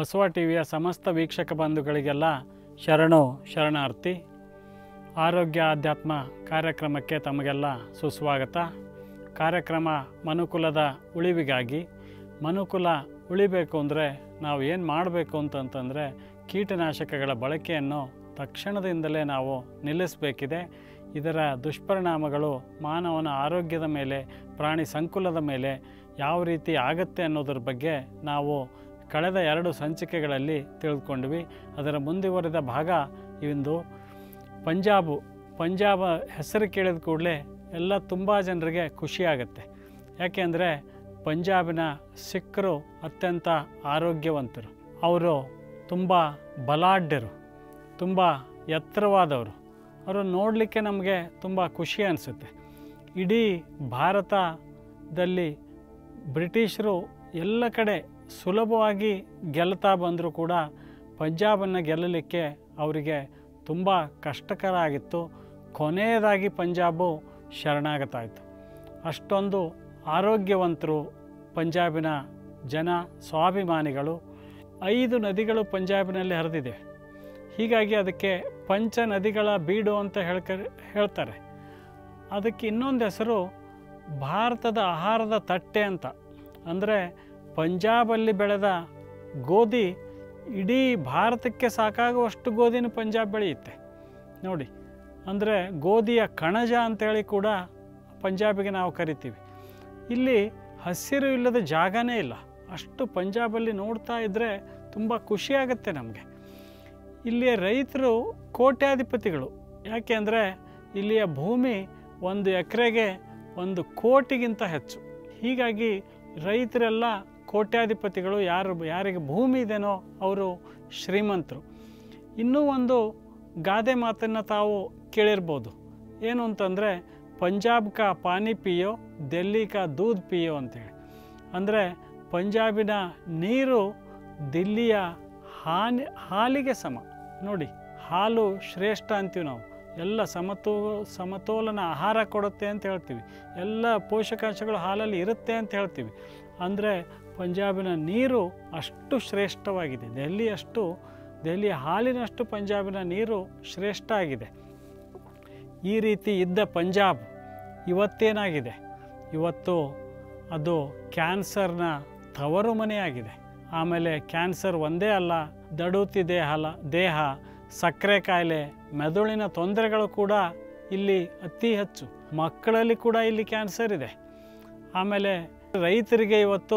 ಬಸವ ಟಿವಿಯ ಸಮಸ್ತ ವೀಕ್ಷಕ ಬಂಧುಗಳಿಗೆಲ್ಲ ಶರಣು ಶರಣಾರ್ಥಿ. ಆರೋಗ್ಯ ಆಧ್ಯಾತ್ಮ ಕಾರ್ಯಕ್ರಮಕ್ಕೆ ತಮಗೆಲ್ಲ ಸುಸ್ವಾಗತ. ಕಾರ್ಯಕ್ರಮ ಮನುಕುಲದ ಉಳಿವಿಗಾಗಿ. ಮನುಕುಲ ಉಳಿಬೇಕು ಅಂದರೆ ನಾವು ಏನು ಮಾಡಬೇಕು ಅಂತಂತಂದರೆ ಕೀಟನಾಶಕಗಳ ಬಳಕೆಯನ್ನು ತಕ್ಷಣದಿಂದಲೇ ನಾವು ನಿಲ್ಲಿಸಬೇಕಿದೆ. ಇದರ ದುಷ್ಪರಿಣಾಮಗಳು ಮಾನವನ ಆರೋಗ್ಯದ ಮೇಲೆ, ಪ್ರಾಣಿ ಸಂಕುಲದ ಮೇಲೆ ಯಾವ ರೀತಿ ಆಗುತ್ತೆ ಅನ್ನೋದ್ರ ಬಗ್ಗೆ ನಾವು ಕಳೆದ 2 ಸಂಚಿಕೆಗಳಲ್ಲಿ ತಿಳಿದುಕೊಂಡ್ವಿ. ಅದರ ಮುಂದುವರಿದ ಭಾಗ ಇಂದು ಪಂಜಾಬ್ ಹೆಸರು ಕೇಳಿದ ಕೂಡಲೇ ಎಲ್ಲ ತುಂಬ ಜನರಿಗೆ ಖುಷಿಯಾಗುತ್ತೆ. ಯಾಕೆಂದರೆ ಪಂಜಾಬಿನ ಸಿಖ್ರು ಅತ್ಯಂತ ಆರೋಗ್ಯವಂತರು. ಅವರು ತುಂಬ ಬಲಾಢ್ಯರು, ತುಂಬ ಎತ್ತರವಾದವರು. ಅವರು ನೋಡಲಿಕ್ಕೆ ನಮಗೆ ತುಂಬ ಖುಷಿ ಅನಿಸುತ್ತೆ. ಇಡೀ ಭಾರತದಲ್ಲಿ ಬ್ರಿಟಿಷರು ಎಲ್ಲ ಕಡೆ ಸುಲಭವಾಗಿ ಗೆಲ್ತಾ ಬಂದರೂ ಕೂಡ ಪಂಜಾಬನ್ನು ಗೆಲ್ಲಲಿಕ್ಕೆ ಅವರಿಗೆ ತುಂಬ ಕಷ್ಟಕರ ಆಗಿತ್ತು. ಕೊನೆಯದಾಗಿ ಪಂಜಾಬು ಶರಣಾಗತಾಯಿತು. ಅಷ್ಟೊಂದು ಆರೋಗ್ಯವಂತರು ಪಂಜಾಬಿನ ಜನ, ಸ್ವಾಭಿಮಾನಿಗಳು. 5 ನದಿಗಳು ಪಂಜಾಬಿನಲ್ಲಿ ಹರಿದಿದೆ. ಹೀಗಾಗಿ ಅದಕ್ಕೆ ಪಂಚ ನದಿಗಳ ಬೀಡು ಅಂತ ಹೇಳ್ತಾರೆ. ಅದಕ್ಕೆ ಇನ್ನೊಂದು ಹೆಸರು ಭಾರತದ ಆಹಾರದ ತಟ್ಟೆ ಅಂತ. ಅಂದರೆ ಪಂಜಾಬಲ್ಲಿ ಬೆಳೆದ ಗೋಧಿ ಇಡೀ ಭಾರತಕ್ಕೆ ಸಾಕಾಗುವಷ್ಟು ಗೋಧಿನ ಪಂಜಾಬ್ ಬೆಳೆಯುತ್ತೆ ನೋಡಿ. ಅಂದರೆ ಗೋಧಿಯ ಕಣಜ ಅಂತೇಳಿ ಕೂಡ ಪಂಜಾಬಿಗೆ ನಾವು ಕರಿತೀವಿ. ಇಲ್ಲಿ ಹಸಿರು ಇಲ್ಲದ ಜಾಗನೇ ಇಲ್ಲ. ಅಷ್ಟು ಪಂಜಾಬಲ್ಲಿ ನೋಡ್ತಾ ಇದ್ದರೆ ತುಂಬ ಖುಷಿಯಾಗುತ್ತೆ ನಮಗೆ. ಇಲ್ಲಿಯ ರೈತರು ಕೋಟ್ಯಾಧಿಪತಿಗಳು. ಯಾಕೆ ಅಂದರೆ ಇಲ್ಲಿಯ ಭೂಮಿ 1 ಎಕರೆಗೆ 1 ಕೋಟಿಗಿಂತ ಹೆಚ್ಚು. ಹೀಗಾಗಿ ರೈತರೆಲ್ಲ ಕೋಟ್ಯಾಧಿಪತಿಗಳು. ಯಾರಿಗೆ ಭೂಮಿ ಇದೆನೋ ಅವರು ಶ್ರೀಮಂತರು. ಇನ್ನೂ ಒಂದು ಗಾದೆ ಮಾತನ್ನು ತಾವು ಕೇಳಿರ್ಬೋದು. ಏನು ಅಂತಂದರೆ ಪಂಜಾಬ್ ಕಾ ಪಾನಿ ಪಿಯೋ, ದಿಲ್ಲಿ ಕಾ ದೂದ್ ಪಿಯೋ ಅಂತೇಳಿ. ಅಂದರೆ ಪಂಜಾಬಿನ ನೀರು ದಿಲ್ಲಿಯ ಹಾಲಿಗೆ ಸಮ ನೋಡಿ. ಹಾಲು ಶ್ರೇಷ್ಠ ಅಂತೀವಿ ನಾವು. ಎಲ್ಲ ಸಮತೋಲನ ಆಹಾರ ಕೊಡುತ್ತೆ ಅಂತ ಹೇಳ್ತೀವಿ. ಎಲ್ಲ ಪೋಷಕಾಂಶಗಳು ಹಾಲಲ್ಲಿ ಇರುತ್ತೆ ಅಂತ ಹೇಳ್ತೀವಿ. ಅಂದರೆ ಪಂಜಾಬಿನ ನೀರು ಅಷ್ಟು ಶ್ರೇಷ್ಠವಾಗಿದೆ. ದೆಹಲಿಯ ಹಾಲಿನಷ್ಟು ಪಂಜಾಬಿನ ನೀರು ಶ್ರೇಷ್ಠ ಆಗಿದೆ. ಈ ರೀತಿ ಇದ್ದ ಪಂಜಾಬ್ ಇವತ್ತೇನಾಗಿದೆ? ಇವತ್ತು ಅದು ಕ್ಯಾನ್ಸರ್ನ ತವರು ಮನೆಯಾಗಿದೆ. ಆಮೇಲೆ ಕ್ಯಾನ್ಸರ್ ಒಂದೇ ಅಲ್ಲ, ದಡುತಿ ದೇಹ, ಸಕ್ಕರೆ ಕಾಯಿಲೆ, ಮೆದುಳಿನ ತೊಂದರೆಗಳು ಕೂಡ ಇಲ್ಲಿ ಅತಿ ಹೆಚ್ಚು. ಮಕ್ಕಳಲ್ಲಿ ಕೂಡ ಇಲ್ಲಿ ಕ್ಯಾನ್ಸರ್ ಇದೆ. ಆಮೇಲೆ ರೈತರಿಗೆ ಇವತ್ತು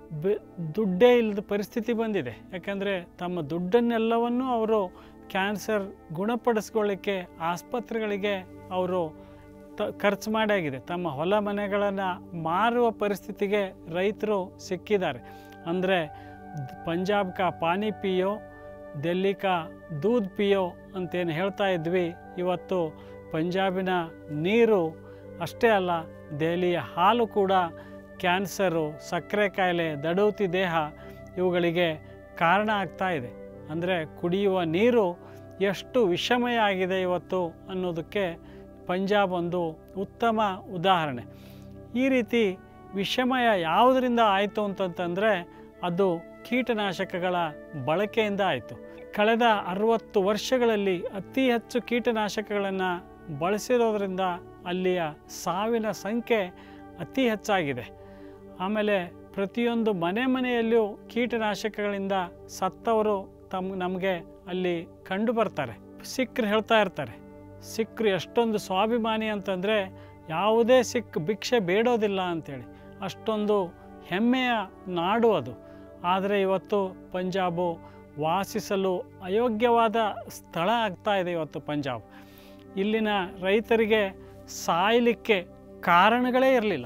ದುಡ್ಡೇ ಇಲ್ಲದ ಪರಿಸ್ಥಿತಿ ಬಂದಿದೆ. ಯಾಕಂದರೆ ತಮ್ಮ ದುಡ್ಡನ್ನೆಲ್ಲವನ್ನೂ ಅವರು ಕ್ಯಾನ್ಸರ್ ಗುಣಪಡಿಸ್ಕೊಳ್ಳಿಕ್ಕೆ ಆಸ್ಪತ್ರೆಗಳಿಗೆ ಅವರು ಖರ್ಚು ಮಾಡಾಗಿದೆ. ತಮ್ಮ ಹೊಲ ಮನೆಗಳನ್ನು ಮಾರುವ ಪರಿಸ್ಥಿತಿಗೆ ರೈತರು ಸಿಕ್ಕಿದ್ದಾರೆ. ಅಂದರೆ ಪಂಜಾಬ್ ಕಾ ಪಾನಿ ಪಿಯೋ, ದಿಲ್ಲಿ ಕಾ ದೂದ್ ಪಿಯೋ ಅಂತೇನು ಹೇಳ್ತಾ ಇದ್ವಿ, ಇವತ್ತು ಪಂಜಾಬಿನ ನೀರು ಅಷ್ಟೇ ಅಲ್ಲ, ದೆಹಲಿಯ ಹಾಲು ಕೂಡ ಕ್ಯಾನ್ಸರು, ಸಕ್ಕರೆ ಕಾಯಿಲೆ, ದಡುತಿ ದೇಹ ಇವುಗಳಿಗೆ ಕಾರಣ ಆಗ್ತಾ ಇದೆ. ಅಂದರೆ ಕುಡಿಯುವ ನೀರು ಎಷ್ಟು ವಿಷಮಯ ಆಗಿದೆ ಇವತ್ತು ಅನ್ನೋದಕ್ಕೆ ಪಂಜಾಬ್ ಒಂದು ಉತ್ತಮ ಉದಾಹರಣೆ. ಈ ರೀತಿ ವಿಷಮಯ ಯಾವುದರಿಂದ ಆಯಿತು ಅಂತಂತಂದರೆ ಅದು ಕೀಟನಾಶಕಗಳ ಬಳಕೆಯಿಂದ ಆಯಿತು. ಕಳೆದ 60 ವರ್ಷಗಳಲ್ಲಿ ಅತಿ ಹೆಚ್ಚು ಕೀಟನಾಶಕಗಳನ್ನು ಬಳಸಿರೋದ್ರಿಂದ ಅಲ್ಲಿಯ ಸಾವಿನ ಸಂಖ್ಯೆ ಅತಿ ಹೆಚ್ಚಾಗಿದೆ. ಆಮೇಲೆ ಪ್ರತಿಯೊಂದು ಮನೆಯಲ್ಲೂ ಕೀಟನಾಶಕಗಳಿಂದ ಸತ್ತವರು ನಮಗೆ ಅಲ್ಲಿ ಕಂಡು ಬರ್ತಾರೆ. ಸಿಖ್ರು ಹೇಳ್ತಾ ಇರ್ತಾರೆ, ಸಿಖ್ರು ಎಷ್ಟೊಂದು ಸ್ವಾಭಿಮಾನಿ ಅಂತಂದರೆ ಯಾವುದೇ ಸಿಖ್ ಭಿಕ್ಷೆ ಬೇಡೋದಿಲ್ಲ ಅಂಥೇಳಿ. ಅಷ್ಟೊಂದು ಹೆಮ್ಮೆಯ ನಾಡು ಅದು. ಆದರೆ ಇವತ್ತು ಪಂಜಾಬು ವಾಸಿಸಲು ಅಯೋಗ್ಯವಾದ ಸ್ಥಳ ಆಗ್ತಾ ಇದೆ. ಇವತ್ತು ಪಂಜಾಬ್ ಇಲ್ಲಿನ ರೈತರಿಗೆ ಸಾಯಲಿಕ್ಕೆ ಕಾರಣಗಳೇ ಇರಲಿಲ್ಲ.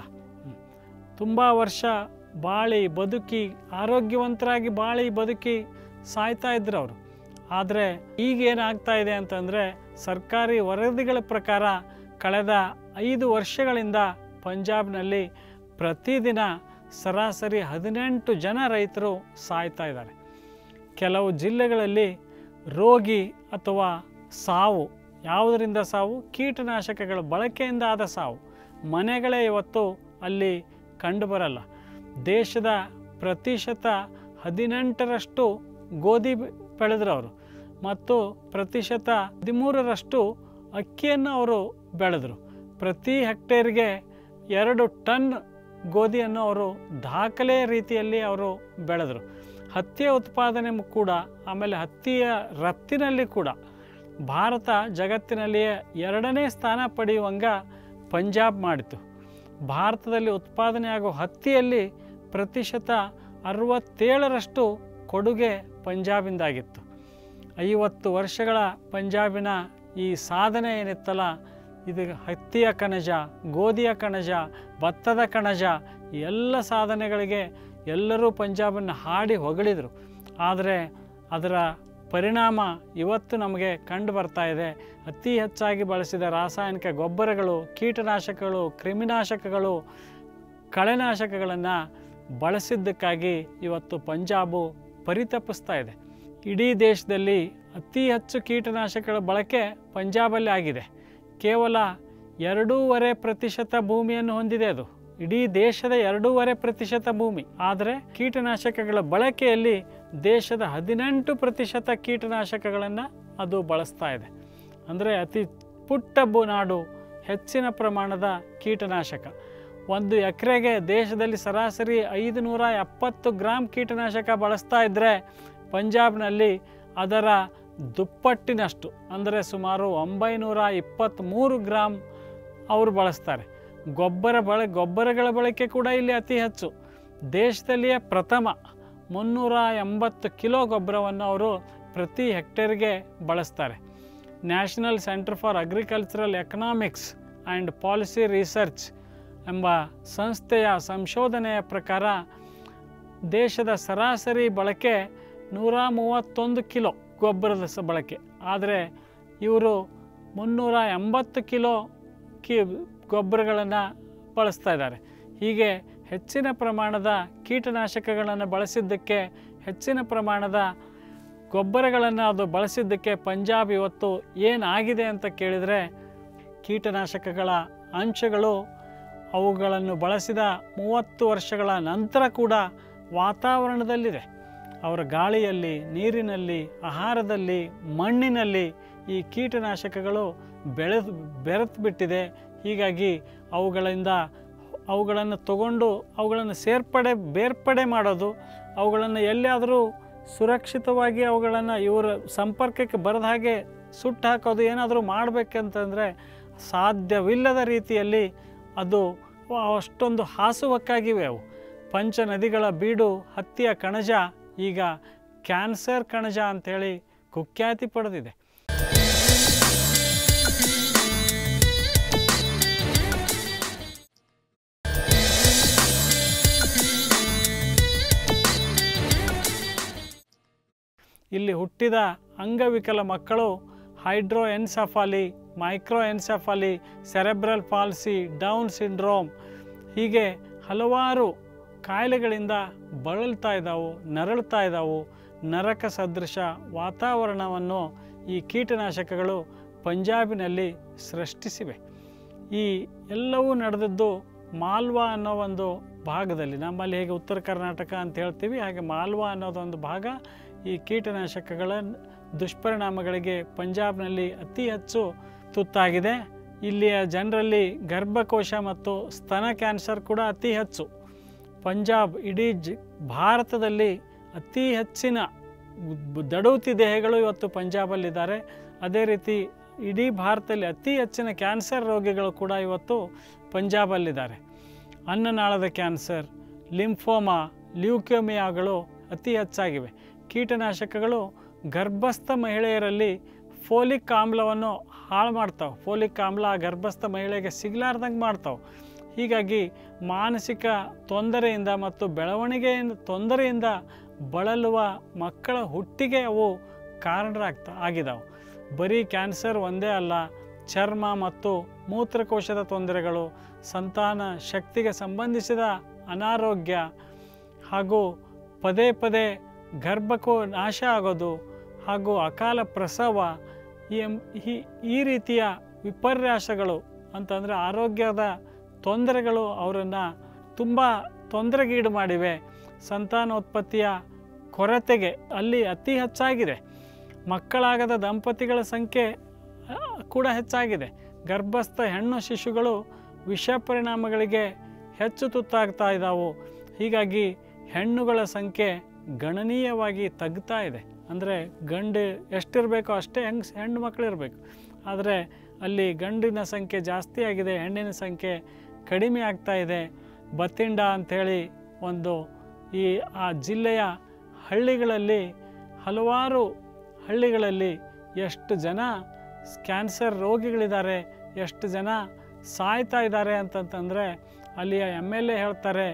ತುಂಬ ವರ್ಷ ಬದುಕಿ ಆರೋಗ್ಯವಂತರಾಗಿ ಬದುಕಿ ಸಾಯ್ತಾ ಇದ್ರು ಅವರು. ಆದರೆ ಈಗೇನಾಗ್ತಾ ಇದೆ ಅಂತಂದರೆ ಸರ್ಕಾರಿ ವರದಿಗಳ ಪ್ರಕಾರ ಕಳೆದ 5 ವರ್ಷಗಳಿಂದ ಪಂಜಾಬ್ನಲ್ಲಿ ಪ್ರತಿದಿನ ಸರಾಸರಿ 18 ಜನ ರೈತರು ಸಾಯ್ತಾ ಇದ್ದಾರೆ. ಕೆಲವು ಜಿಲ್ಲೆಗಳಲ್ಲಿ ರೋಗಿ ಅಥವಾ ಸಾವು. ಯಾವುದರಿಂದ ಸಾವು? ಕೀಟನಾಶಕಗಳ ಬಳಕೆಯಿಂದ ಆದ ಸಾವು. ಮನೆಗಳೇ ಇವತ್ತು ಅಲ್ಲಿ ಕಂಡುಬರಲ್ಲ. ದೇಶದ ಪ್ರತಿಶತ 18ರಷ್ಟು ಗೋಧಿ ಬೆಳೆದ್ರು ಅವರು, ಮತ್ತು ಪ್ರತಿಶತ 13ರಷ್ಟು ಅಕ್ಕಿಯನ್ನು ಅವರು ಬೆಳೆದರು. ಪ್ರತಿ ಹೆಕ್ಟೇರ್ಗೆ 2 ಟನ್ ಗೋಧಿಯನ್ನು ಅವರು ದಾಖಲೆ ರೀತಿಯಲ್ಲಿ ಅವರು ಬೆಳೆದರು. ಹತ್ತಿಯ ಉತ್ಪಾದನೆ ಕೂಡ, ಆಮೇಲೆ ಹತ್ತಿಯ ರಫ್ತಿನಲ್ಲಿ ಕೂಡ ಭಾರತ ಜಗತ್ತಿನಲ್ಲಿಯೇ 2ನೇ ಸ್ಥಾನ ಪಡೆಯುವಂಗ ಪಂಜಾಬ್ ಮಾಡಿತು. ಭಾರತದಲ್ಲಿ ಉತ್ಪಾದನೆಯಾಗುವ ಹತ್ತಿಯಲ್ಲಿ ಪ್ರತಿಶತ 67ರಷ್ಟು ಕೊಡುಗೆ ಪಂಜಾಬಿಂದಾಗಿತ್ತು. 50 ವರ್ಷಗಳ ಪಂಜಾಬಿನ ಈ ಸಾಧನೆ ಏನಿತ್ತಲ್ಲ, ಇದು ಹತ್ತಿಯ ಕಣಜ, ಗೋಧಿಯ ಕಣಜ, ಭತ್ತದ ಕಣಜ, ಎಲ್ಲ ಸಾಧನೆಗಳಿಗೆ ಎಲ್ಲರೂ ಪಂಜಾಬನ್ನು ಹಾಡಿ ಹೊಗಳಿದರು. ಆದರೆ ಅದರ ಪರಿಣಾಮ ಇವತ್ತು ನಮಗೆ ಕಂಡು ಬರ್ತಾ ಇದೆ. ಅತಿ ಹೆಚ್ಚಾಗಿ ಬಳಸಿದ ರಾಸಾಯನಿಕ ಗೊಬ್ಬರಗಳು, ಕೀಟನಾಶಕಗಳು, ಕ್ರಿಮಿನಾಶಕಗಳು, ಕಳೆನಾಶಕಗಳನ್ನು ಬಳಸಿದ್ದಕ್ಕಾಗಿ ಇವತ್ತು ಪಂಜಾಬು ಪರಿತಪಿಸ್ತಾ ಇದೆ. ಇಡೀ ದೇಶದಲ್ಲಿ ಅತಿ ಹೆಚ್ಚು ಕೀಟನಾಶಕಗಳ ಬಳಕೆ ಪಂಜಾಬಲ್ಲಿ ಆಗಿದೆ. ಕೇವಲ 2.5% ಭೂಮಿಯನ್ನು ಹೊಂದಿದೆ ಅದು, ಇಡೀ ದೇಶದ 2.5% ಭೂಮಿ. ಆದರೆ ಕೀಟನಾಶಕಗಳ ಬಳಕೆಯಲ್ಲಿ ದೇಶದ 18% ಕೀಟನಾಶಕಗಳನ್ನು ಅದು ಬಳಸ್ತಾ ಇದೆ. ಅಂದರೆ ಅತಿ ಪುಟ್ಟ ನಾಡು, ಹೆಚ್ಚಿನ ಪ್ರಮಾಣದ ಕೀಟನಾಶಕ. 1 ಎಕರೆಗೆ ದೇಶದಲ್ಲಿ ಸರಾಸರಿ 570 ಗ್ರಾಂ ಕೀಟನಾಶಕ ಬಳಸ್ತಾ ಇದ್ದರೆ ಪಂಜಾಬ್ನಲ್ಲಿ ಅದರ ದುಪ್ಪಟ್ಟಿನಷ್ಟು, ಅಂದರೆ ಸುಮಾರು 923 ಗ್ರಾಂ ಅವರು ಬಳಸ್ತಾರೆ. ಗೊಬ್ಬರಗಳ ಬಳಕೆ ಕೂಡ ಇಲ್ಲಿ ಅತಿ ಹೆಚ್ಚು. ದೇಶದಲ್ಲಿಯೇ ಪ್ರಥಮ 380 ಕಿಲೋ ಗೊಬ್ಬರವನ್ನು ಅವರು ಪ್ರತಿ ಹೆಕ್ಟೇರ್ಗೆ ಬಳಸ್ತಾರೆ. National centre for agricultural economics and policy research ಎಂಬ ಸಂಸ್ಥೆಯ ಸಂಶೋಧನೆಯ ಪ್ರಕಾರ ದೇಶದ ಸರಾಸರಿ ಬಳಕೆ 131 ಕಿಲೋ ಗೊಬ್ಬರದ ಬಳಕೆ. ಆದರೆ ಇವರು 380 ಕಿಲೋ ಗೊಬ್ಬರಗಳನ್ನು ಬಳಸ್ತಾ ಇದ್ದಾರೆ. ಹೀಗೆ ಹೆಚ್ಚಿನ ಪ್ರಮಾಣದ ಕೀಟನಾಶಕಗಳನ್ನು ಬಳಸಿದ್ದಕ್ಕೆ, ಹೆಚ್ಚಿನ ಪ್ರಮಾಣದ ಗೊಬ್ಬರಗಳನ್ನು ಅದು ಬಳಸಿದ್ದಕ್ಕೆ ಪಂಜಾಬ್ ಇವತ್ತು ಏನಾಗಿದೆ ಅಂತ ಕೇಳಿದರೆ, ಕೀಟನಾಶಕಗಳ ಅಂಶಗಳು ಅವುಗಳನ್ನು ಬಳಸಿದ 30 ವರ್ಷಗಳ ನಂತರ ಕೂಡ ವಾತಾವರಣದಲ್ಲಿದೆ. ಅವರ ಗಾಳಿಯಲ್ಲಿ, ನೀರಿನಲ್ಲಿ, ಆಹಾರದಲ್ಲಿ, ಮಣ್ಣಿನಲ್ಲಿ ಈ ಕೀಟನಾಶಕಗಳು ಬೆರೆತು ಬಿಟ್ಟಿದೆ. ಹೀಗಾಗಿ ಅವುಗಳನ್ನು ತಗೊಂಡು ಅವುಗಳನ್ನು ಬೇರ್ಪಡೆ ಮಾಡೋದು, ಅವುಗಳನ್ನು ಎಲ್ಲಿಯಾದರೂ ಸುರಕ್ಷಿತವಾಗಿ ಅವುಗಳನ್ನು ಇವರ ಸಂಪರ್ಕಕ್ಕೆ ಬರದ ಹಾಗೆ ಸುಟ್ಟು ಹಾಕೋದು, ಏನಾದರೂ ಮಾಡಬೇಕಂತಂದರೆ ಸಾಧ್ಯವಿಲ್ಲದ ರೀತಿಯಲ್ಲಿ ಅದು ಅಷ್ಟೊಂದು ಹಾಸುವಕ್ಕಾಗಿವೆ ಅವು. ಪಂಚ ನದಿಗಳ ಬೀಡು ಹತ್ತಿಯ ಕಣಜ ಈಗ ಕ್ಯಾನ್ಸರ್ ಕಣಜ ಅಂಥೇಳಿ ಕುಖ್ಯಾತಿ ಪಡೆದಿದೆ. ಇಲ್ಲಿ ಹುಟ್ಟಿದ ಅಂಗವಿಕಲ ಮಕ್ಕಳು hydroencephaly, microencephaly, cerebral palsy, Down syndrome, ಹೀಗೆ ಹಲವಾರು ಕಾಯಿಲೆಗಳಿಂದ ಬಳಲ್ತಾ ಇದ್ದಾವೆ, ನರಳುತ್ತಾ ಇದ್ದಾವೆ. ನರಕ ಸದೃಶ ವಾತಾವರಣವನ್ನು ಈ ಕೀಟನಾಶಕಗಳು ಪಂಜಾಬಿನಲ್ಲಿ ಸೃಷ್ಟಿಸಿವೆ. ಈ ಎಲ್ಲವೂ ನಡೆದದ್ದು ಮಾಲ್ವಾ ಅನ್ನೋ ಒಂದು ಭಾಗದಲ್ಲಿ. ನಮ್ಮಲ್ಲಿ ಹೇಗೆ ಉತ್ತರ ಕರ್ನಾಟಕ ಅಂತ ಹೇಳ್ತೀವಿ, ಹಾಗೆ ಮಾಲ್ವಾ ಅನ್ನೋದೊಂದು ಭಾಗ ಈ ಕೀಟನಾಶಕಗಳ ದುಷ್ಪರಿಣಾಮಗಳಿಗೆ ಪಂಜಾಬ್ನಲ್ಲಿ ಅತಿ ಹೆಚ್ಚು ತುತ್ತಾಗಿದೆ. ಇಲ್ಲಿಯ ಜನರಲ್ಲಿ ಗರ್ಭಕೋಶ ಮತ್ತು ಸ್ತನ ಕ್ಯಾನ್ಸರ್ ಕೂಡ ಅತಿ ಹೆಚ್ಚು. ಪಂಜಾಬ್ ಇಡೀ ಭಾರತದಲ್ಲಿ ಅತಿ ಹೆಚ್ಚಿನ ದಡೂತಿ ದೇಹಗಳು ಇವತ್ತು ಪಂಜಾಬಲ್ಲಿದ್ದಾರೆ. ಅದೇ ರೀತಿ ಇಡೀ ಭಾರತದಲ್ಲಿ ಅತಿ ಹೆಚ್ಚಿನ ಕ್ಯಾನ್ಸರ್ ರೋಗಿಗಳು ಕೂಡ ಇವತ್ತು ಪಂಜಾಬಲ್ಲಿದ್ದಾರೆ. ಅನ್ನನಾಳದ ಕ್ಯಾನ್ಸರ್, ಲಿಂಫೋಮಾ, ಲ್ಯೂಕೇಮಿಯಾಗಳು ಅತಿ ಹೆಚ್ಚಾಗಿವೆ. ಕೀಟನಾಶಕಗಳು ಗರ್ಭಸ್ಥ ಮಹಿಳೆಯರಲ್ಲಿ ಫೋಲಿಕ್ ಆಮ್ಲವನ್ನು ಹಾಳು ಮಾಡ್ತಾವೆ. ಫೋಲಿಕ್ ಆಮ್ಲ ಗರ್ಭಸ್ಥ ಮಹಿಳೆಗೆ ಸಿಗಲಾರ್ದಂಗೆ ಮಾಡ್ತಾವೆ. ಹೀಗಾಗಿ ಮಾನಸಿಕ ತೊಂದರೆಯಿಂದ ಮತ್ತು ಬೆಳವಣಿಗೆಯಿಂದ ತೊಂದರೆಯಿಂದ ಬಳಲುವ ಮಕ್ಕಳ ಹುಟ್ಟಿಗೆ ಅವು ಆಗಿದ್ದಾವೆ. ಬರೀ ಕ್ಯಾನ್ಸರ್ ಒಂದೇ ಅಲ್ಲ, ಚರ್ಮ ಮತ್ತು ಮೂತ್ರಕೋಶದ ತೊಂದರೆಗಳು, ಸಂತಾನ ಶಕ್ತಿಗೆ ಸಂಬಂಧಿಸಿದ ಅನಾರೋಗ್ಯ, ಹಾಗೂ ಪದೇ ಪದೇ ಗರ್ಭಕ್ಕೂ ನಾಶ ಆಗೋದು, ಹಾಗೂ ಅಕಾಲ ಪ್ರಸವ, ಈ ರೀತಿಯ ವಿಪರ್ಯಾಸಗಳು ಅಂತಂದರೆ ಆರೋಗ್ಯದ ತೊಂದರೆಗಳು ಅವರನ್ನು ತುಂಬ ತೊಂದರೆಗೀಡು ಮಾಡಿವೆ. ಸಂತಾನೋತ್ಪತ್ತಿಯ ಕೊರತೆಗೆ ಅಲ್ಲಿ ಅತಿ ಹೆಚ್ಚಾಗಿದೆ. ಮಕ್ಕಳಾಗದ ದಂಪತಿಗಳ ಸಂಖ್ಯೆ ಕೂಡ ಹೆಚ್ಚಾಗಿದೆ. ಗರ್ಭಸ್ಥ ಹೆಣ್ಣು ಶಿಶುಗಳು ವಿಷ ಪರಿಣಾಮಗಳಿಗೆ ಹೆಚ್ಚು ತುತ್ತಾಗ್ತಾ ಇದ್ದಾವೆ. ಹೀಗಾಗಿ ಹೆಣ್ಣುಗಳ ಸಂಖ್ಯೆ ಗಣನೀಯವಾಗಿ ತಗ್ತಾ ಇದೆ. ಅಂದರೆ ಗಂಡು ಎಷ್ಟಿರಬೇಕೋ ಅಷ್ಟೇ ಹೆಣ್ಣು ಮಕ್ಕಳು ಇರಬೇಕು. ಆದರೆ ಅಲ್ಲಿ ಗಂಡಿನ ಸಂಖ್ಯೆ ಜಾಸ್ತಿ ಆಗಿದೆ, ಹೆಣ್ಣಿನ ಸಂಖ್ಯೆ ಕಡಿಮೆ ಆಗ್ತಾ ಇದೆ. ಬತ್ತಿಂಡ ಅಂಥೇಳಿ ಒಂದು ಆ ಜಿಲ್ಲೆಯ ಹಳ್ಳಿಗಳಲ್ಲಿ, ಹಲವಾರು ಹಳ್ಳಿಗಳಲ್ಲಿ ಎಷ್ಟು ಜನ ಕ್ಯಾನ್ಸರ್ ರೋಗಿಗಳಿದ್ದಾರೆ, ಎಷ್ಟು ಜನ ಸಾಯ್ತಾ ಇದ್ದಾರೆ ಅಂತಂತಂದರೆ ಅಲ್ಲಿಯ MLA ಹೇಳ್ತಾರೆ,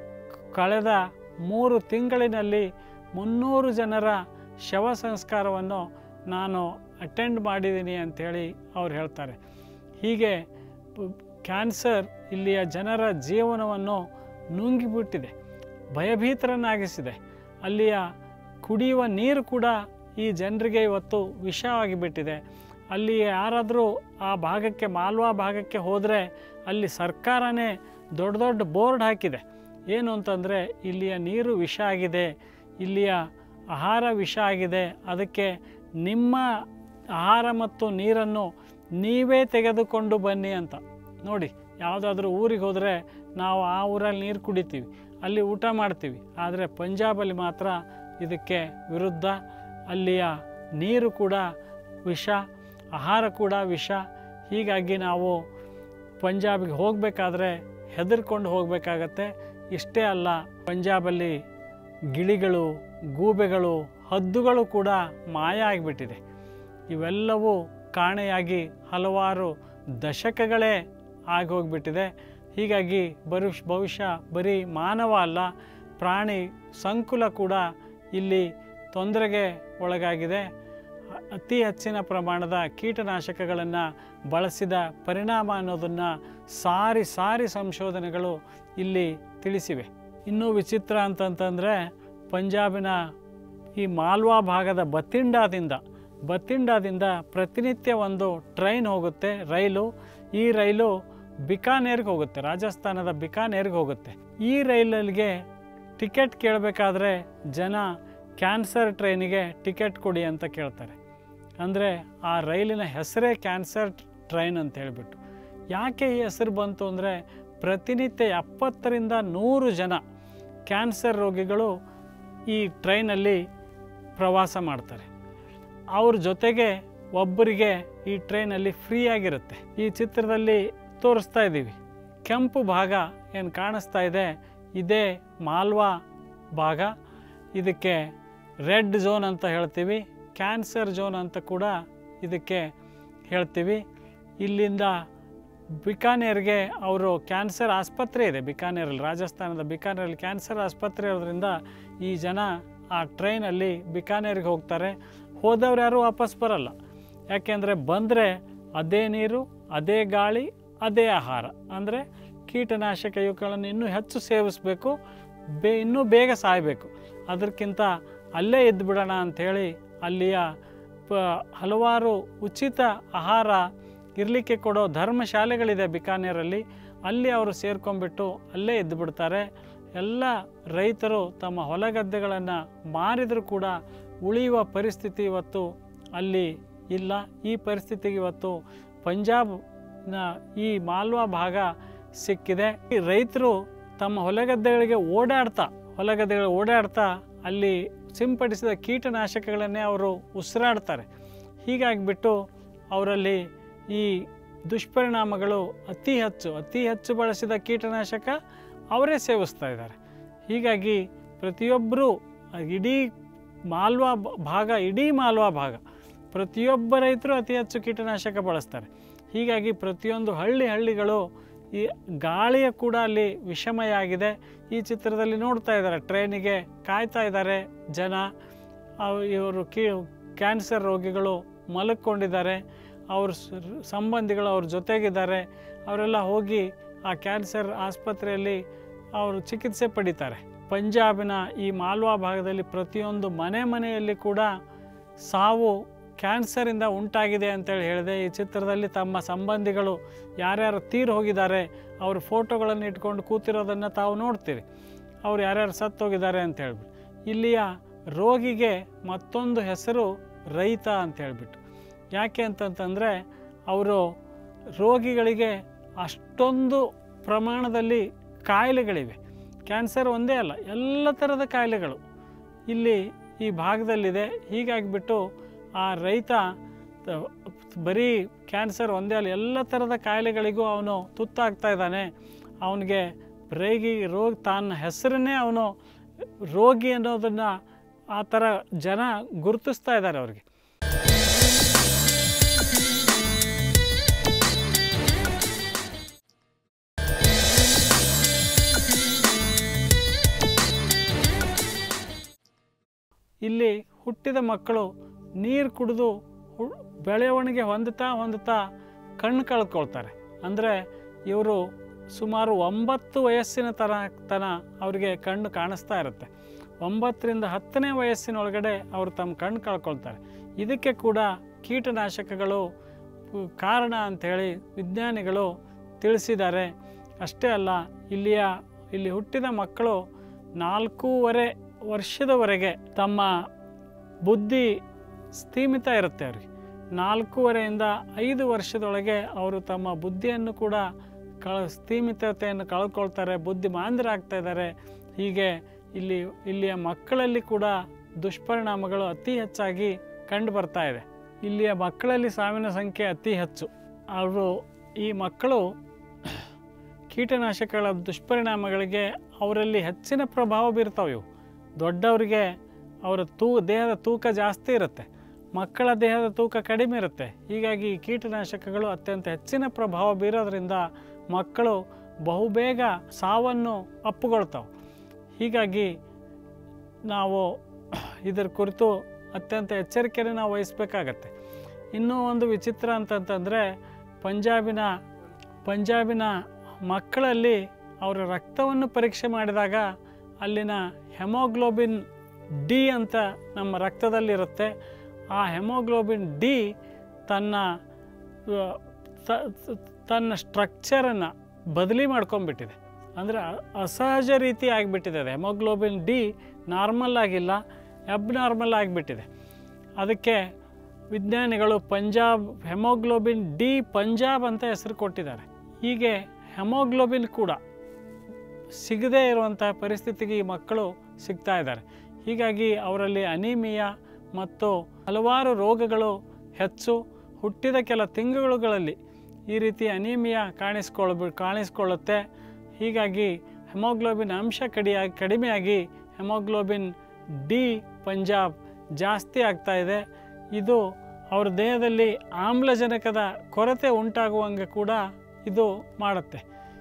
ಕಳೆದ 3 ತಿಂಗಳಿನಲ್ಲಿ 300 ಜನರ ಶವ ಸಂಸ್ಕಾರವನ್ನು ನಾನು ಅಟೆಂಡ್ ಮಾಡಿದ್ದೀನಿ ಅಂಥೇಳಿ ಅವ್ರು ಹೇಳ್ತಾರೆ. ಹೀಗೆ ಕ್ಯಾನ್ಸರ್ ಇಲ್ಲಿಯ ಜನರ ಜೀವನವನ್ನು ನುಂಗಿಬಿಟ್ಟಿದೆ, ಭಯಭೀತರನ್ನಾಗಿಸಿದೆ. ಅಲ್ಲಿಯ ಕುಡಿಯುವ ನೀರು ಕೂಡ ಈ ಜನರಿಗೆ ಇವತ್ತು ವಿಷವಾಗಿಬಿಟ್ಟಿದೆ. ಅಲ್ಲಿ ಯಾರಾದರೂ ಆ ಭಾಗಕ್ಕೆ, ಮಾಲ್ವಾ ಭಾಗಕ್ಕೆ ಹೋದರೆ ಅಲ್ಲಿ ಸರ್ಕಾರನೇ ದೊಡ್ಡ ದೊಡ್ಡ ಬೋರ್ಡ್ ಹಾಕಿದೆ. ಏನು ಅಂತಂದರೆ ಇಲ್ಲಿಯ ನೀರು ವಿಷ ಆಗಿದೆ, ಇಲ್ಲಿಯ ಆಹಾರ ವಿಷ ಆಗಿದೆ, ಅದಕ್ಕೆ ನಿಮ್ಮ ಆಹಾರ ಮತ್ತು ನೀರನ್ನು ನೀವೇ ತೆಗೆದುಕೊಂಡು ಬನ್ನಿ ಅಂತ. ನೋಡಿ, ಯಾವುದಾದ್ರೂ ಊರಿಗೆ ಹೋದರೆ ನಾವು ಆ ಊರಲ್ಲಿ ನೀರು ಕುಡಿತೀವಿ, ಅಲ್ಲಿ ಊಟ ಮಾಡ್ತೀವಿ. ಆದರೆ ಪಂಜಾಬಲ್ಲಿ ಮಾತ್ರ ಇದಕ್ಕೆ ವಿರುದ್ಧ. ಅಲ್ಲಿಯ ನೀರು ಕೂಡ ವಿಷ, ಆಹಾರ ಕೂಡ ವಿಷ. ಹೀಗಾಗಿ ನಾವು ಪಂಜಾಬಿಗೆ ಹೋಗಬೇಕಾದ್ರೆ ಹೆದರ್ಕೊಂಡು ಹೋಗಬೇಕಾಗತ್ತೆ. ಇಷ್ಟೇ ಅಲ್ಲ, ಪಂಜಾಬಲ್ಲಿ ಗಿಳಿಗಳು, ಗೂಬೆಗಳು, ಹದ್ದುಗಳು ಕೂಡ ಮಾಯ ಆಗಿಬಿಟ್ಟಿದೆ. ಇವೆಲ್ಲವೂ ಕಾಣೆಯಾಗಿ ಹಲವಾರು ದಶಕಗಳೇ ಆಗೋಗ್ಬಿಟ್ಟಿದೆ. ಹೀಗಾಗಿ ಬಹುಶಃ ಬರೀ ಮಾನವ ಅಲ್ಲ, ಪ್ರಾಣಿ ಸಂಕುಲ ಕೂಡ ಇಲ್ಲಿ ತೊಂದರೆಗೆ ಒಳಗಾಗಿದೆ. ಅತಿ ಹೆಚ್ಚಿನ ಪ್ರಮಾಣದ ಕೀಟನಾಶಕಗಳನ್ನು ಬಳಸಿದ ಪರಿಣಾಮ ಅನ್ನೋದನ್ನು ಸಾರಿ ಸಾರಿ ಸಂಶೋಧನೆಗಳು ಇಲ್ಲಿ ತಿಳಿಸಿವೆ. ಇನ್ನೂ ವಿಚಿತ್ರ ಅಂತಂತಂದರೆ, ಪಂಜಾಬಿನ ಈ ಮಾಲ್ವಾ ಭಾಗದ ಬತ್ತಿಂಡಾದಿಂದ ಪ್ರತಿನಿತ್ಯ ಒಂದು ಟ್ರೈನ್ ಹೋಗುತ್ತೆ, ರೈಲು. ಈ ರೈಲು ಬಿಕಾನೇರ್ಗೆ ಹೋಗುತ್ತೆ, ರಾಜಸ್ಥಾನದ ಬಿಕಾನೇರ್ಗೆ ಹೋಗುತ್ತೆ. ಈ ರೈಲಲ್ಲಿಗೆ ಟಿಕೆಟ್ ಕೇಳಬೇಕಾದ್ರೆ ಜನ ಕ್ಯಾನ್ಸರ್ ಟ್ರೈನಿಗೆ ಟಿಕೆಟ್ ಕೊಡಿ ಅಂತ ಕೇಳ್ತಾರೆ. ಅಂದರೆ ಆ ರೈಲಿನ ಹೆಸರೇ ಕ್ಯಾನ್ಸರ್ ಟ್ರೈನ್ ಅಂತ ಹೇಳಿಬಿಟ್ಟು. ಯಾಕೆ ಈ ಹೆಸರು ಬಂತು ಅಂದರೆ, ಪ್ರತಿನಿತ್ಯ 70ರಿಂದ 100 ಜನ ಕ್ಯಾನ್ಸರ್ ರೋಗಿಗಳು ಈ ಟ್ರೈನಲ್ಲಿ ಪ್ರವಾಸ ಮಾಡ್ತಾರೆ. ಅವ್ರ ಜೊತೆಗೆ ಒಬ್ಬರಿಗೆ ಈ ಟ್ರೈನಲ್ಲಿ ಫ್ರೀಯಾಗಿರುತ್ತೆ. ಈ ಚಿತ್ರದಲ್ಲಿ ತೋರಿಸ್ತಾ ಇದ್ದೀವಿ, ಕೆಂಪು ಭಾಗ ಏನು ಕಾಣಿಸ್ತಾ ಇದೆ, ಇದೇ ಮಾಲ್ವಾ ಭಾಗ. ಇದಕ್ಕೆ ರೆಡ್ ಝೋನ್ ಅಂತ ಹೇಳ್ತೀವಿ, ಕ್ಯಾನ್ಸರ್ ಝೋನ್ ಅಂತ ಕೂಡ ಇದಕ್ಕೆ ಹೇಳ್ತೀವಿ. ಇಲ್ಲಿಂದ ಬಿಕಾನೇರ್ಗೆ ಅವರು ಕ್ಯಾನ್ಸರ್ ಆಸ್ಪತ್ರೆ ಇದೆ ಬಿಕಾನೇರಲ್ಲಿ, ರಾಜಸ್ಥಾನದ ಬಿಕಾನೇರಲ್ಲಿ ಕ್ಯಾನ್ಸರ್ ಆಸ್ಪತ್ರೆ ಇರೋದ್ರಿಂದ ಈ ಜನ ಆ ಟ್ರೈನಲ್ಲಿ ಬಿಕಾನೇರ್ಗೆ ಹೋಗ್ತಾರೆ. ಹೋದವ್ರು ಯಾರೂ ವಾಪಸ್ ಬರಲ್ಲ. ಯಾಕೆಂದರೆ ಬಂದರೆ ಅದೇ ನೀರು, ಅದೇ ಗಾಳಿ, ಅದೇ ಆಹಾರ. ಅಂದರೆ ಕೀಟನಾಶಕ ಇವುಗಳನ್ನು ಇನ್ನೂ ಹೆಚ್ಚು ಸೇವಿಸಬೇಕು, ಇನ್ನೂ ಬೇಗ ಸಾಯಬೇಕು. ಅದಕ್ಕಿಂತ ಅಲ್ಲೇ ಇದ್ದು ಬಿಡೋಣ ಅಂಥೇಳಿ ಅಲ್ಲಿಯ ಹಲವಾರು ಉಚಿತ ಆಹಾರ ಇರಲಿಕ್ಕೆ ಕೊಡೋ ಧರ್ಮಶಾಲೆಗಳಿದೆ ಬಿಕಾನೇರಲ್ಲಿ. ಅಲ್ಲಿ ಅವರು ಸೇರ್ಕೊಂಡ್ಬಿಟ್ಟು ಅಲ್ಲೇ ಇದ್ದು ಬಿಡ್ತಾರೆ. ಎಲ್ಲ ರೈತರು ತಮ್ಮ ಹೊಲಗದ್ದೆಗಳನ್ನು ಮಾರಿದರೂ ಕೂಡ ಉಳಿಯುವ ಪರಿಸ್ಥಿತಿ ಇವತ್ತು ಅಲ್ಲಿ ಇಲ್ಲ. ಈ ಪರಿಸ್ಥಿತಿಗೆ ಇವತ್ತು ಪಂಜಾಬ್ನ ಈ ಮಾಲ್ವಾ ಭಾಗ ಸಿಕ್ಕಿದೆ. ಈ ರೈತರು ತಮ್ಮ ಹೊಲಗದ್ದೆಗಳಿಗೆ ಓಡಾಡ್ತಾ ಅಲ್ಲಿ ಸಿಂಪಡಿಸಿದ ಕೀಟನಾಶಕಗಳನ್ನೇ ಅವರು ಉಸಿರಾಡ್ತಾರೆ. ಹೀಗಾಗಿಬಿಟ್ಟು ಅವರಲ್ಲಿ ಈ ದುಷ್ಪರಿಣಾಮಗಳು ಅತಿ ಹೆಚ್ಚು ಬಳಸಿದ ಕೀಟನಾಶಕ ಅವರೇ ಸೇವಿಸ್ತಾ ಇದ್ದಾರೆ. ಹೀಗಾಗಿ ಪ್ರತಿಯೊಬ್ಬರೂ ಇಡೀ ಮಾಲ್ವಾ ಭಾಗ ಪ್ರತಿಯೊಬ್ಬ ರೈತರು ಅತಿ ಹೆಚ್ಚು ಕೀಟನಾಶಕ ಬಳಸ್ತಾರೆ. ಹೀಗಾಗಿ ಪ್ರತಿಯೊಂದು ಹಳ್ಳಿಗಳು ಈ ಗಾಳಿಯ ಕೂಡ ಅಲ್ಲಿ ವಿಷಮಯ ಆಗಿದೆ. ಈ ಚಿತ್ರದಲ್ಲಿ ನೋಡ್ತಾ ಇದ್ದಾರೆ, ಟ್ರೈನಿಗೆ ಕಾಯ್ತಾ ಇದ್ದಾರೆ ಜನ. ಇವರು ಕ್ಯಾನ್ಸರ್ ರೋಗಿಗಳು ಮಲಕ್ಕೊಂಡಿದ್ದಾರೆ, ಅವ್ರ ಸಂಬಂಧಿಗಳು ಅವ್ರ ಜೊತೆಗಿದ್ದಾರೆ. ಅವರೆಲ್ಲ ಹೋಗಿ ಆ ಕ್ಯಾನ್ಸರ್ ಆಸ್ಪತ್ರೆಯಲ್ಲಿ ಅವರು ಚಿಕಿತ್ಸೆ ಪಡಿತಾರೆ. ಪಂಜಾಬಿನ ಈ ಮಾಲ್ವಾ ಭಾಗದಲ್ಲಿ ಪ್ರತಿಯೊಂದು ಮನೆಯಲ್ಲಿ ಕೂಡ ಸಾವು ಕ್ಯಾನ್ಸರಿಂದ ಉಂಟಾಗಿದೆ ಅಂತೇಳಿ ಹೇಳಿದೆ. ಈ ಚಿತ್ರದಲ್ಲಿ ತಮ್ಮ ಸಂಬಂಧಿಗಳು ಯಾರ್ಯಾರು ತೀರು ಹೋಗಿದ್ದಾರೆ ಅವ್ರ ಫೋಟೋಗಳನ್ನು ಇಟ್ಕೊಂಡು ಕೂತಿರೋದನ್ನು ತಾವು ನೋಡ್ತೀರಿ. ಅವ್ರು ಯಾರ್ಯಾರು ಸತ್ತೋಗಿದ್ದಾರೆ ಅಂತ ಹೇಳ್ಬಿಟ್ಟು. ಇಲ್ಲಿಯ ರೋಗಿಗೆ ಮತ್ತೊಂದು ಹೆಸರು ರೈತ ಅಂತ ಹೇಳ್ಬಿಟ್ಟು. ಯಾಕೆ ಅಂತಂತಂದರೆ ಅವರು ರೋಗಿಗಳಿಗೆ ಅಷ್ಟೊಂದು ಪ್ರಮಾಣದಲ್ಲಿ ಕಾಯಿಲೆಗಳಿವೆ. ಕ್ಯಾನ್ಸರ್ ಒಂದೇ ಅಲ್ಲ, ಎಲ್ಲ ಥರದ ಕಾಯಿಲೆಗಳು ಇಲ್ಲಿ ಈ ಭಾಗದಲ್ಲಿದೆ. ಹೀಗಾಗಿಬಿಟ್ಟು ಆ ರೈತ ಬರೀ ಕ್ಯಾನ್ಸರ್ ಒಂದೇ ಅಲ್ಲ, ಎಲ್ಲ ಥರದ ಕಾಯಿಲೆಗಳಿಗೂ ಅವನು ತುತ್ತಾಗ್ತಾ ಇದ್ದಾನೆ. ಅವನಿಗೆ ರೋಗ ತನ್ನ ಹೆಸರನ್ನೇ ಅವನು ರೋಗಿ ಅನ್ನೋದನ್ನು ಆ ಥರ ಜನ ಗುರುತಿಸ್ತಾ ಇದ್ದಾರೆ ಅವ್ರಿಗೆ. ಇಲ್ಲಿ ಹುಟ್ಟಿದ ಮಕ್ಕಳು ನೀರು ಕುಡಿದು ಬೆಳವಣಿಗೆ ಹೊಂದುತ್ತಾ ಕಣ್ಣು ಕಳ್ಕೊಳ್ತಾರೆ. ಅಂದರೆ ಇವರು ಸುಮಾರು 9 ವಯಸ್ಸಿನ ತನ ಅವರಿಗೆ ಕಣ್ಣು ಕಾಣಿಸ್ತಾ ಇರುತ್ತೆ. 9ರಿಂದ 10ನೇ ವಯಸ್ಸಿನೊಳಗಡೆ ಅವರು ತಮ್ಮ ಕಣ್ಣು ಕಳ್ಕೊಳ್ತಾರೆ. ಇದಕ್ಕೆ ಕೂಡ ಕೀಟನಾಶಕಗಳು ಕಾರಣ ಅಂಥೇಳಿ ವಿಜ್ಞಾನಿಗಳು ತಿಳಿಸಿದ್ದಾರೆ. ಅಷ್ಟೇ ಅಲ್ಲ, ಇಲ್ಲಿ ಹುಟ್ಟಿದ ಮಕ್ಕಳು 4.5 ವರ್ಷದವರೆಗೆ ತಮ್ಮ ಬುದ್ಧಿ ಸ್ಥೀಮಿತ ಇರುತ್ತೆ. ಅವರಿಗೆ 4.5ರಿಂದ 5 ವರ್ಷದೊಳಗೆ ಅವರು ತಮ್ಮ ಬುದ್ಧಿಯನ್ನು ಕೂಡ ಸ್ಥೀಮಿತತೆಯನ್ನು ಕಳ್ಕೊಳ್ತಾರೆ, ಬುದ್ಧಿಮಾಂದ್ಯರಾಗ್ತಾ ಇದ್ದಾರೆ. ಹೀಗೆ ಇಲ್ಲಿಯ ಮಕ್ಕಳಲ್ಲಿ ಕೂಡ ದುಷ್ಪರಿಣಾಮಗಳು ಅತಿ ಹೆಚ್ಚಾಗಿ ಕಂಡು ಬರ್ತಾ ಇದೆ. ಇಲ್ಲಿಯ ಮಕ್ಕಳಲ್ಲಿ ಸಾವಿನ ಸಂಖ್ಯೆ ಅತಿ ಹೆಚ್ಚು. ಈ ಮಕ್ಕಳು ಕೀಟನಾಶಕಗಳ ದುಷ್ಪರಿಣಾಮಗಳಿಗೆ ಅವರಲ್ಲಿ ಹೆಚ್ಚಿನ ಪ್ರಭಾವ ಬೀರ್ತಾವೆ. ಇವು ದೊಡ್ಡವರಿಗೆ ಅವರ ದೇಹದ ತೂಕ ಜಾಸ್ತಿ ಇರುತ್ತೆ, ಮಕ್ಕಳ ದೇಹದ ತೂಕ ಕಡಿಮೆ ಇರುತ್ತೆ. ಹೀಗಾಗಿ ಕೀಟನಾಶಕಗಳು ಅತ್ಯಂತ ಹೆಚ್ಚಿನ ಪ್ರಭಾವ ಬೀರೋದ್ರಿಂದ ಮಕ್ಕಳು ಬಹುಬೇಗ ಸಾವನ್ನು ಅಪ್ಪುಗೊಳ್ತಾವೆ. ಹೀಗಾಗಿ ನಾವು ಇದರ ಕುರಿತು ಅತ್ಯಂತ ಎಚ್ಚರಿಕೆಯನ್ನು ನಾವು ವಹಿಸಬೇಕಾಗತ್ತೆ. ಇನ್ನೂ ಒಂದು ವಿಚಿತ್ರ ಅಂತಂತಂದರೆ ಪಂಜಾಬಿನ ಮಕ್ಕಳಲ್ಲಿ ಅವರ ರಕ್ತವನ್ನು ಪರೀಕ್ಷೆ ಮಾಡಿದಾಗ ಅಲ್ಲಿನ ಹೆಮೋಗ್ಲೋಬಿನ್ ಡಿ ಅಂತ ನಮ್ಮ ರಕ್ತದಲ್ಲಿರುತ್ತೆ. ಆ ಹೆಮೋಗ್ಲೋಬಿನ್ ಡಿ ತನ್ನ ಸ್ಟ್ರಕ್ಚರನ್ನು ಬದಲಿ ಮಾಡ್ಕೊಂಡ್ಬಿಟ್ಟಿದೆ. ಅಂದರೆ ಅಸಹಜ ರೀತಿ ಆಗಿಬಿಟ್ಟಿದೆ. ಅದು ಹೆಮೋಗ್ಲೋಬಿನ್ ಡಿ ನಾರ್ಮಲ್ ಆಗಿಲ್ಲ, ಅಬ್ನಾರ್ಮಲ್ ಆಗಿಬಿಟ್ಟಿದೆ. ಅದಕ್ಕೆ ವಿಜ್ಞಾನಿಗಳು ಹೆಮೋಗ್ಲೋಬಿನ್ ಡಿ ಪಂಜಾಬ್ ಅಂತ ಹೆಸರು ಕೊಟ್ಟಿದ್ದಾರೆ. ಹೀಗೆ ಹೆಮೋಗ್ಲೋಬಿನ್ ಕೂಡ ಸಿಗದೇ ಇರುವಂಥ ಪರಿಸ್ಥಿತಿಗೆ ಈ ಮಕ್ಕಳು ಸಿಗ್ತಾ ಇದ್ದಾರೆ. ಹೀಗಾಗಿ ಅವರಲ್ಲಿ ಅನಿಮಿಯಾ ಮತ್ತು ಹಲವಾರು ರೋಗಗಳು ಹೆಚ್ಚು. ಹುಟ್ಟಿದ ಕೆಲ ತಿಂಗಳುಗಳಲ್ಲಿ ಈ ರೀತಿ ಅನಿಮಿಯಾ ಕಾಣಿಸ್ಕೊಳ್ಳುತ್ತೆ. ಹೀಗಾಗಿ ಹೆಮೋಗ್ಲೋಬಿನ್ ಅಂಶ ಕಡಿಮೆಯಾಗಿ ಹೆಮೋಗ್ಲೋಬಿನ್ ಡಿ ಪಂಜಾಬ್ ಜಾಸ್ತಿ ಆಗ್ತಾ ಇದೆ. ಇದು ಅವ್ರ ದೇಹದಲ್ಲಿ ಆಮ್ಲಜನಕದ ಕೊರತೆ ಉಂಟಾಗುವಂಗೆ ಕೂಡ ಇದು ಮಾಡುತ್ತೆ.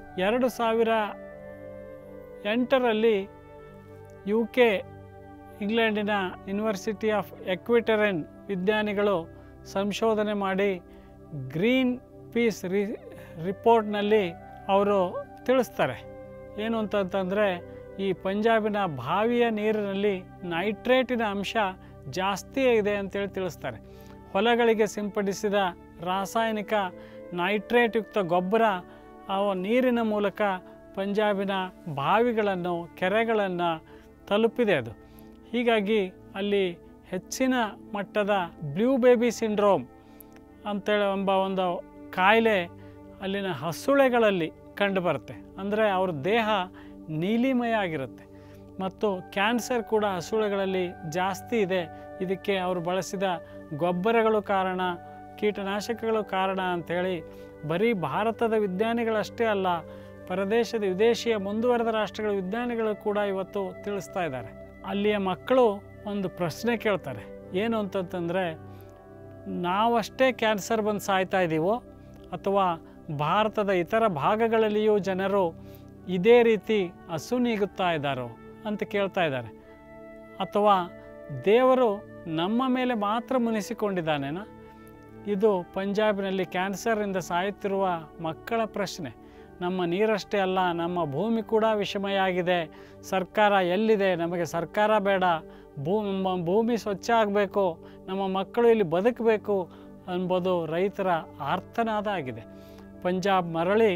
2008ರಲ್ಲಿ UK ಇಂಗ್ಲೆಂಡಿನ ಯೂನಿವರ್ಸಿಟಿ ಆಫ್ ಎಕ್ವಿಟರನ್ ವಿಜ್ಞಾನಿಗಳು ಸಂಶೋಧನೆ ಮಾಡಿ ಗ್ರೀನ್ ಪೀಸ್ ರಿಪೋರ್ಟ್ನಲ್ಲಿ ಅವರು ತಿಳಿಸ್ತಾರೆ. ಏನು ಅಂತಂತಂದರೆ ಈ ಪಂಜಾಬಿನ ಬಾವಿಯ ನೀರಿನಲ್ಲಿ ನೈಟ್ರೇಟಿನ ಅಂಶ ಜಾಸ್ತಿ ಇದೆ ಅಂತೇಳಿ ತಿಳಿಸ್ತಾರೆ. ಹೊಲಗಳಿಗೆ ಸಿಂಪಡಿಸಿದ ರಾಸಾಯನಿಕ ನೈಟ್ರೇಟ್ ಯುಕ್ತ ಗೊಬ್ಬರ ನೀರಿನ ಮೂಲಕ ಪಂಜಾಬಿನ ಬಾವಿಗಳನ್ನು ಕೆರೆಗಳನ್ನು ತಲುಪಿದೆ ಅದು. ಹೀಗಾಗಿ ಅಲ್ಲಿ ಹೆಚ್ಚಿನ ಮಟ್ಟದ ಬ್ಲೂ ಬೇಬಿ ಸಿಂಡ್ರೋಮ್ ಅಂತೇಳಿ ಎಂಬ ಒಂದು ಕಾಯಿಲೆ ಅಲ್ಲಿನ ಹಸುಳೆಗಳಲ್ಲಿ ಕಂಡುಬರುತ್ತೆ. ಅಂದರೆ ಅವ್ರ ದೇಹ ನೀಲಿಮಯ ಆಗಿರುತ್ತೆ. ಮತ್ತು ಕ್ಯಾನ್ಸರ್ ಕೂಡ ಹಸುಳೆಗಳಲ್ಲಿ ಜಾಸ್ತಿ ಇದೆ. ಇದಕ್ಕೆ ಅವರು ಬಳಸಿದ ಗೊಬ್ಬರಗಳು ಕಾರಣ, ಕೀಟನಾಶಕಗಳು ಕಾರಣ ಅಂಥೇಳಿ ಬರೀ ಭಾರತದ ವಿಜ್ಞಾನಿಗಳಷ್ಟೇ ಅಲ್ಲ, ವಿದೇಶಿಯ ಮುಂದುವರೆದ ರಾಷ್ಟ್ರಗಳ ವಿಜ್ಞಾನಿಗಳು ಕೂಡ ಇವತ್ತು ತಿಳಿಸ್ತಾ ಇದ್ದಾರೆ. ಅಲ್ಲಿಯ ಮಕ್ಕಳು ಒಂದು ಪ್ರಶ್ನೆ ಕೇಳ್ತಾರೆ. ಏನು ಅಂತಂತಂದರೆ, ನಾವಷ್ಟೇ ಕ್ಯಾನ್ಸರ್ ಬಂದು ಸಾಯ್ತಾ ಇದ್ದೀವೋ ಅಥವಾ ಭಾರತದ ಇತರ ಭಾಗಗಳಲ್ಲಿಯೂ ಜನರು ಇದೇ ರೀತಿ ಅಸುನೀಗುತ್ತಾ ಇದ್ದಾರೋ ಅಂತ ಕೇಳ್ತಾ ಇದ್ದಾರೆ. ಅಥವಾ ದೇವರು ನಮ್ಮ ಮೇಲೆ ಮಾತ್ರ ಮುನಿಸಿಕೊಂಡಿದ್ದಾನೇನಾ? ಇದು ಪಂಜಾಬಿನಲ್ಲಿ ಕ್ಯಾನ್ಸರಿಂದ ಸಾಯುತ್ತಿರುವ ಮಕ್ಕಳ ಪ್ರಶ್ನೆ. ನಮ್ಮ ನೀರಷ್ಟೇ ಅಲ್ಲ, ನಮ್ಮ ಭೂಮಿ ಕೂಡ ವಿಷಮಯ ಆಗಿದೆ. ಸರ್ಕಾರ ಎಲ್ಲಿದೆ? ನಮಗೆ ಸರ್ಕಾರ ಬೇಡ, ಭೂಮಿ ಸ್ವಚ್ಛ ಆಗಬೇಕು, ನಮ್ಮ ಮಕ್ಕಳು ಇಲ್ಲಿ ಬದುಕಬೇಕು ಎಂಬುದು ರೈತರ ಆರ್ತನಾದ ಆಗಿದೆ. ಪಂಜಾಬ್ ಮರಳಿ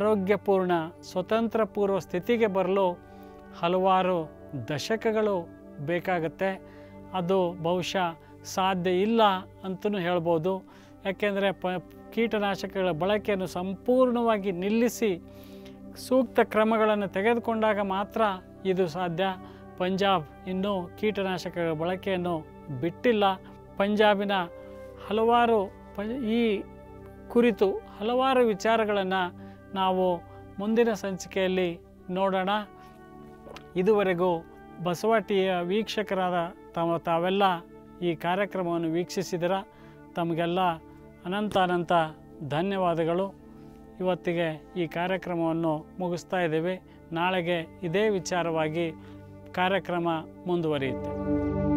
ಆರೋಗ್ಯಪೂರ್ಣ ಸ್ವತಂತ್ರ ಪೂರ್ವ ಸ್ಥಿತಿಗೆ ಬರಲು ಹಲವಾರು ದಶಕಗಳು ಬೇಕಾಗುತ್ತೆ. ಅದು ಬಹುಶಃ ಸಾಧ್ಯ ಇಲ್ಲ ಅಂತಲೂ ಹೇಳ್ಬೋದು. ಯಾಕೆಂದರೆ ಕೀಟನಾಶಕಗಳ ಬಳಕೆಯನ್ನು ಸಂಪೂರ್ಣವಾಗಿ ನಿಲ್ಲಿಸಿ ಸೂಕ್ತ ಕ್ರಮಗಳನ್ನು ತೆಗೆದುಕೊಂಡಾಗ ಮಾತ್ರ ಇದು ಸಾಧ್ಯ. ಪಂಜಾಬ್ ಇನ್ನೂ ಕೀಟನಾಶಕಗಳ ಬಳಕೆಯನ್ನು ಬಿಟ್ಟಿಲ್ಲ. ಪಂಜಾಬಿನ ಹಲವಾರು ಈ ಕುರಿತು ಹಲವಾರು ವಿಚಾರಗಳನ್ನು ನಾವು ಮುಂದಿನ ಸಂಚಿಕೆಯಲ್ಲಿ ನೋಡೋಣ. ಇದುವರೆಗೂ ಬಸವ ಟಿವಿಯ ವೀಕ್ಷಕರಾದ ತಾವೆಲ್ಲ ಈ ಕಾರ್ಯಕ್ರಮವನ್ನು ವೀಕ್ಷಿಸಿದಿರ. ತಮಗೆಲ್ಲ ಅನಂತ ಧನ್ಯವಾದಗಳು. ಇವತ್ತಿಗೆ ಈ ಕಾರ್ಯಕ್ರಮವನ್ನು ಮುಗಿಸ್ತಾ ಇದ್ದೇವೆ. ನಾಳೆಗೆ ಇದೇ ವಿಚಾರವಾಗಿ ಕಾರ್ಯಕ್ರಮ ಮುಂದುವರಿಯುತ್ತೆ.